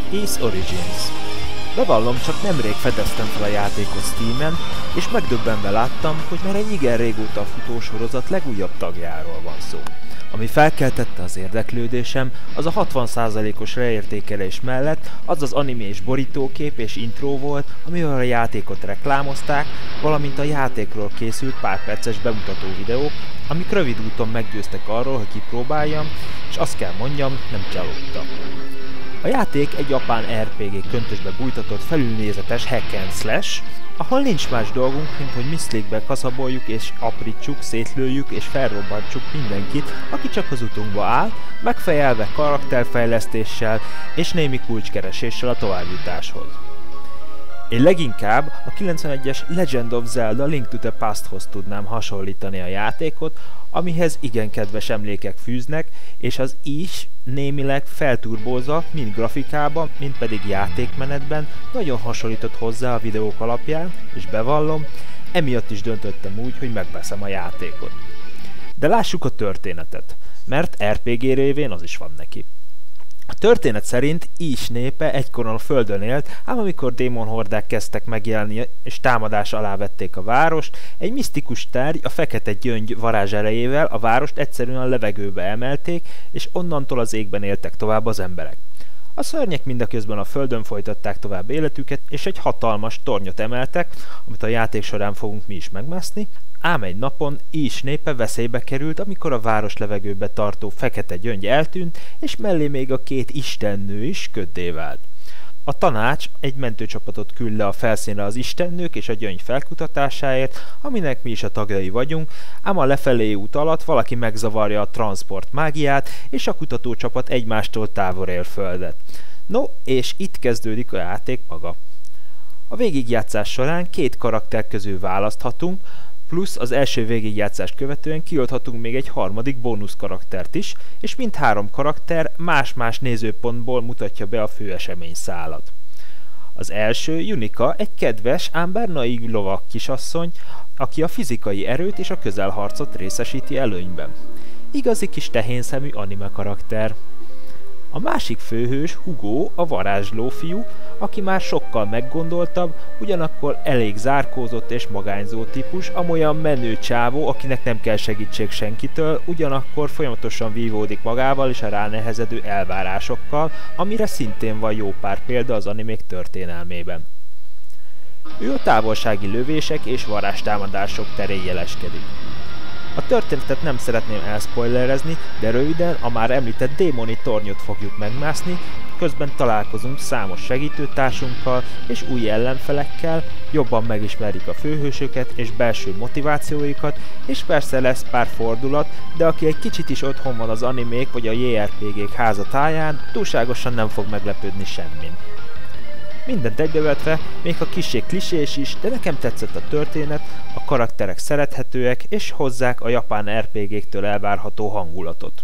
Ace Origins. Bevallom, csak nemrég fedeztem fel a játékot Steamen, és megdöbbenve láttam, hogy már egy igen régóta futósorozat legújabb tagjáról van szó. Ami felkeltette az érdeklődésem, az a 60%-os leértékelés mellett az az animés borítókép és intro volt, amivel a játékot reklámozták, valamint a játékról készült pár perces bemutató videók, amik rövid úton meggyőztek arról, hogy kipróbáljam, és azt kell mondjam, nem csalódtam. A játék egy japán RPG köntösbe bújtatott felülnézetes hack and slash, ahol nincs más dolgunk, mint hogy miszlékbe kaszaboljuk és aprítsuk, szétlőjük és felrobbantsuk mindenkit, aki csak az utunkba áll, megfejelve karakterfejlesztéssel és némi kulcskereséssel a továbbjutáshoz. Én leginkább a 91-es Legend of Zelda Link to the Pasthoz tudnám hasonlítani a játékot, amihez igen kedves emlékek fűznek, és az is némileg felturbózva, mind grafikában, mind pedig játékmenetben nagyon hasonlított hozzá a videók alapján, és bevallom, emiatt is döntöttem úgy, hogy megveszem a játékot. De lássuk a történetet, mert RPG révén az is van neki. A történet szerint Is népe egykoron a földön élt, ám amikor démonhordák kezdtek megjelenni és támadás alá vették a várost, egy misztikus tárgy, a fekete gyöngy varázserejével a várost egyszerűen a levegőbe emelték, és onnantól az égben éltek tovább az emberek. A szörnyek mindaközben a földön folytatták tovább életüket, és egy hatalmas tornyot emeltek, amit a játék során fogunk mi is megmászni, ám egy napon Is népe veszélybe került, amikor a város levegőbe tartó fekete gyöngy eltűnt, és mellé még a két istennő is köddé vált. A tanács egy mentőcsapatot küld le a felszínre az istennők és a gyöngy felkutatásáért, aminek mi is a tagjai vagyunk, ám a lefelé út alatt valaki megzavarja a transport mágiát, és a kutatócsapat egymástól távol ér földet. No, és itt kezdődik a játék maga. A végigjátszás során két karakter közül választhatunk, plusz az első végigjátszást követően kiadhatunk még egy harmadik bónusz karaktert is, és mindhárom karakter más-más nézőpontból mutatja be a főeseményszálat. Az első Junika egy kedves, ám bár naív lovag kisasszony, aki a fizikai erőt és a közelharcot részesíti előnyben. Igazi kis tehénszemű anime karakter. A másik főhős Hugo, a varázsló fiú, aki már sokkal meggondoltabb, ugyanakkor elég zárkózott és magányzó típus, amolyan menő csávó, akinek nem kell segítség senkitől, ugyanakkor folyamatosan vívódik magával és a ránehezedő elvárásokkal, amire szintén van jó pár példa az animék történelmében. Ő a távolsági lövések és varázstámadások terén jeleskedik. A történetet nem szeretném elspoilerezni, de röviden a már említett démoni tornyot fogjuk megmászni, közben találkozunk számos segítőtársunkkal és új ellenfelekkel, jobban megismerjük a főhősöket és belső motivációikat, és persze lesz pár fordulat, de aki egy kicsit is otthon van az animék vagy a JRPG-k házatáján, túlságosan nem fog meglepődni semmin. Mindent egybevetve, még ha kissé klisés is, de nekem tetszett a történet, a karakterek szerethetőek, és hozzák a japán RPG-któl elvárható hangulatot.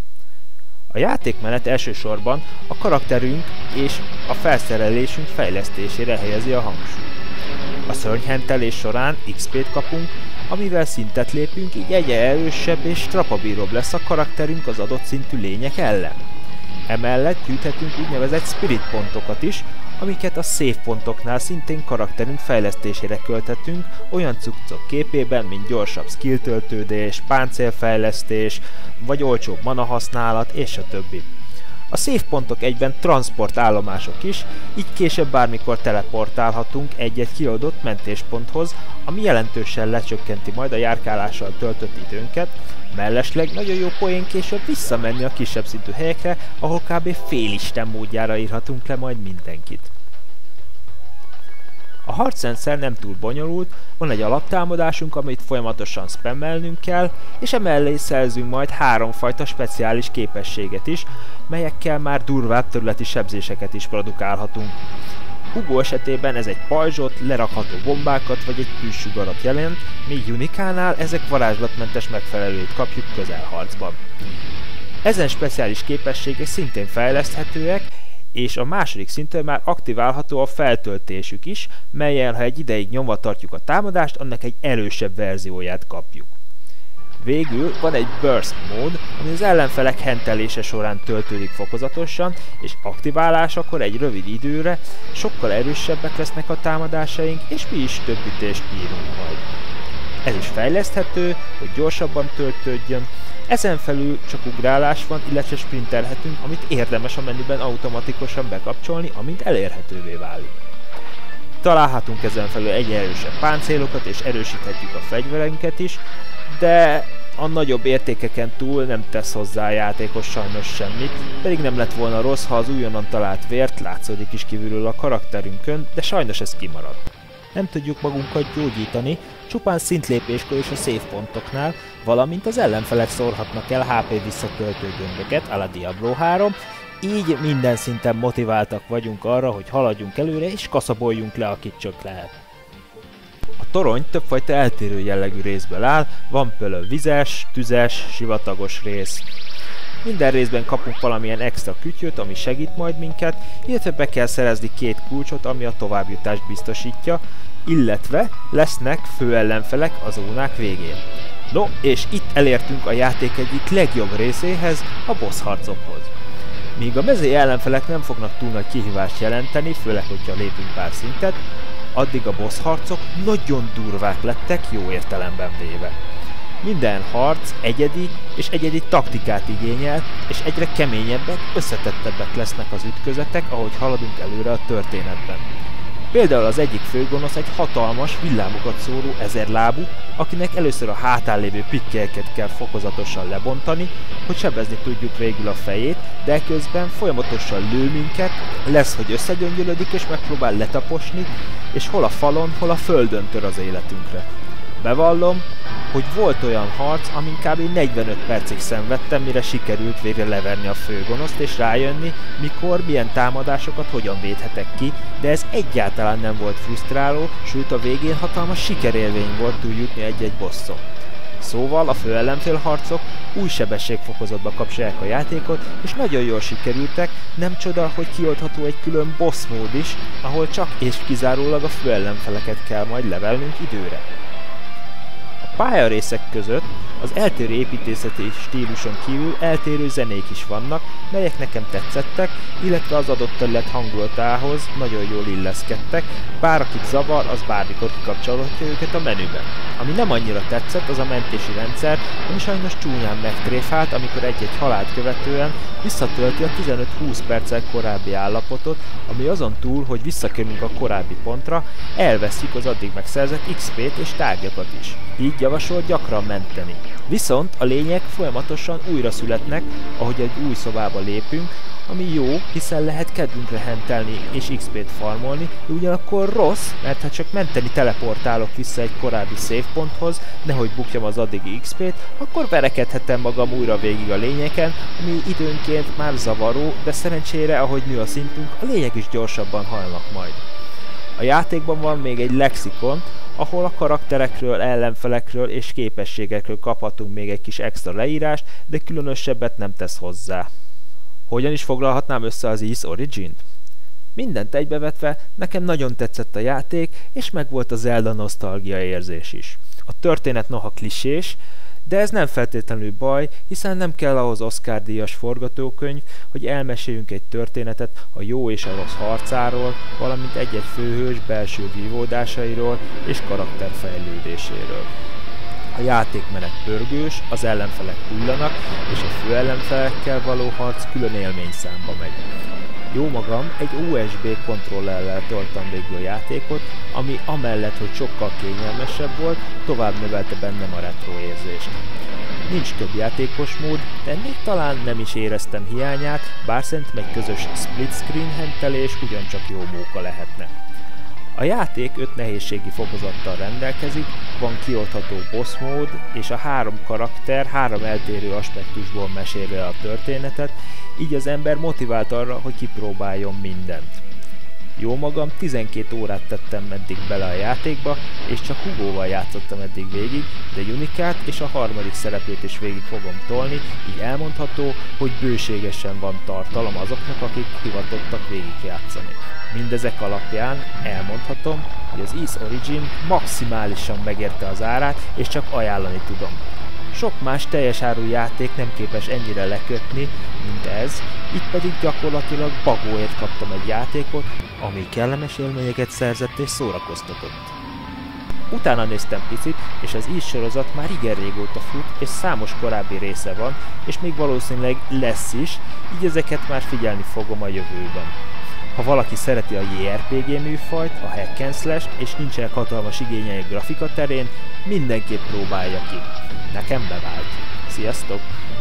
A játékmenet elsősorban a karakterünk és a felszerelésünk fejlesztésére helyezi a hangsúlyt. A szörnyhentelés során XP-t kapunk, amivel szintet lépünk, így egyre erősebb és strapabíróbb lesz a karakterünk az adott szintű lények ellen. Emellett gyűjthetünk úgynevezett spirit pontokat is, amiket a save pontoknál szintén karakterünk fejlesztésére költhetünk, olyan cuccok képében, mint gyorsabb skill töltődés, páncélfejlesztés, vagy olcsóbb mana használat, és a többi. A save pontok egyben transport állomások is, így később bármikor teleportálhatunk egy-egy kiadott mentésponthoz, ami jelentősen lecsökkenti majd a járkálással töltött időnket, mellesleg nagyon jó poén később visszamenni a kisebb szintű helyekre, ahol kb. Félisten módjára írhatunk le majd mindenkit. A harcrendszer nem túl bonyolult, van egy alaptámadásunk, amit folyamatosan spammelnünk kell, és emellé szerzünk majd háromfajta speciális képességet is, melyekkel már durvább területi sebzéseket is produkálhatunk. Hugo esetében ez egy pajzsot, lerakható bombákat vagy egy tűzsugarat jelent, míg Junikánál ezek varázslatmentes megfelelőt kapjuk közelharcban. Ezen speciális képességek szintén fejleszthetőek, és a második szinten már aktiválható a feltöltésük is, mellyel ha egy ideig nyomva tartjuk a támadást, annak egy erősebb verzióját kapjuk. Végül van egy burst mód, ami az ellenfelek hentelése során töltődik fokozatosan, és aktiválásakor egy rövid időre sokkal erősebbek lesznek a támadásaink, és mi is több ütést bírunk majd. Ez is fejleszthető, hogy gyorsabban töltődjön. Ezen felül csak ugrálás van, illetve sprintelhetünk, amit érdemes a menüben automatikusan bekapcsolni, amint elérhetővé válik. Találhatunk ezen felül egy erősebb páncélokat, és erősíthetjük a fegyvereinket is, de a nagyobb értékeken túl nem tesz hozzá a játékos sajnos semmit, pedig nem lett volna rossz, ha az újonnan talált vért látszódik is kívülről a karakterünkön, de sajnos ez kimaradt. Nem tudjuk magunkat gyógyítani, csupán szintlépéskor és a save pontoknál, valamint az ellenfelek szórhatnak el HP visszatöltő gömböket, a la Diablo 3, így minden szinten motiváltak vagyunk arra, hogy haladjunk előre és kaszaboljunk le, akit csak lehet. A torony többfajta eltérő jellegű részből áll, van például vizes, tüzes, sivatagos rész. Minden részben kapunk valamilyen extra kütyöt, ami segít majd minket, illetve be kell szerezni 2 kulcsot, ami a továbbjutást biztosítja, illetve lesznek főellenfelek a zónák végén. No, és itt elértünk a játék egyik legjobb részéhez, a boss harcokhoz. Míg a mezei ellenfelek nem fognak túl nagy kihívást jelenteni, főleg, hogyha lépünk pár szintet, addig a boss harcok nagyon durvák lettek, jó értelemben véve. Minden harc egyedi és egyedi taktikát igényel, és egyre keményebbek, összetettebbek lesznek az ütközetek, ahogy haladunk előre a történetben. Például az egyik főgonosz egy hatalmas, villámokat szóró ezerlábú, akinek először a hátán lévő pikkelket kell fokozatosan lebontani, hogy sebezni tudjuk végül a fejét, de közben folyamatosan lő minket, lesz, hogy összegyöngyölödik és megpróbál letaposni, és hol a falon, hol a földön tör az életünkre. Bevallom, hogy volt olyan harc, amin kb. 45 percig szenvedtem, mire sikerült végre leverni a főgonoszt és rájönni, mikor, milyen támadásokat hogyan védhetek ki, de ez egyáltalán nem volt frusztráló, sőt a végén hatalmas sikerélmény volt túljutni egy-egy bosszon. Szóval a főellenfél harcok új sebességfokozatba kapcsolják a játékot, és nagyon jól sikerültek, nem csoda, hogy kioldható egy külön boss mód is, ahol csak és kizárólag a főellenfeleket kell majd levelnünk időre. Pályarészek között az eltérő építészeti stíluson kívül eltérő zenék is vannak, melyek nekem tetszettek, illetve az adott terület hangulatához nagyon jól illeszkedtek, bár akit zavar, az bármikor kikapcsolhatja őket a menüben. Ami nem annyira tetszett, az a mentési rendszer, ami sajnos csúnyán megtréfált, amikor egy-egy halált követően visszatölti a 15-20 perccel korábbi állapotot, ami azon túl, hogy visszakerülünk a korábbi pontra, elveszük az addig megszerzett XP-t és tárgyakat is. Így javasol gyakran menteni. Viszont a lények folyamatosan újra születnek, ahogy egy új szobába lépünk, ami jó, hiszen lehet kedvünkre hentelni és XP-t farmolni, de ugyanakkor rossz, mert ha csak menteni teleportálok vissza egy korábbi save ponthoz, nehogy bukjam az addigi XP-t, akkor verekedhetem magam újra végig a lényeken, ami időnként már zavaró, de szerencsére, ahogy nő a szintünk, a lények is gyorsabban halnak majd. A játékban van még egy lexikon, ahol a karakterekről, ellenfelekről és képességekről kaphatunk még egy kis extra leírást, de különösebbet nem tesz hozzá. Hogyan is foglalhatnám össze az Ys Origin-t? Mindent egybevetve, nekem nagyon tetszett a játék, és megvolt a Zelda nosztalgia érzés is. A történet noha klisés, de ez nem feltétlenül baj, hiszen nem kell ahhoz Oscar-díjas forgatókönyv, hogy elmeséljünk egy történetet a jó és a rossz harcáról, valamint egy-egy főhős belső vívódásairól és karakterfejlődéséről. A játékmenet pörgős, az ellenfelek hullanak, és a főellenfelekkel való harc külön élményszámba megy. Jó magam, egy USB kontrollerrel toltam végül a játékot, ami amellett, hogy sokkal kényelmesebb volt, tovább növelte bennem a retro érzést. Nincs több játékos mód, de még talán nem is éreztem hiányát, bár szerintem egy közös split screen hentelés ugyancsak jó móka lehetne. A játék 5 nehézségi fokozattal rendelkezik, van kioldható boss mód, és a 3 karakter 3 eltérő aspektusból mesél el a történetet, így az ember motivált arra, hogy kipróbáljon mindent. Jó magam, 12 órát tettem eddig bele a játékba, és csak Hugóval játszottam eddig végig, de Unikát és a harmadik szereplőt is végig fogom tolni, így elmondható, hogy bőségesen van tartalom azoknak, akik hivatottak végigjátszani. Mindezek alapján elmondhatom, hogy az Ys Origin maximálisan megérte az árát, és csak ajánlani tudom. Sok más teljes áru játék nem képes ennyire lekötni, mint ez, itt pedig gyakorlatilag bagóért kaptam egy játékot, ami kellemes élményeket szerzett és szórakoztatott. Utána néztem picit, és az Ys sorozat már igen régóta fut, és számos korábbi része van, és még valószínűleg lesz is, így ezeket már figyelni fogom a jövőben. Ha valaki szereti a JRPG műfajt, a hack and slash, és nincsenek hatalmas igényei grafika terén, mindenképp próbálja ki. Nekem bevált. Sziasztok!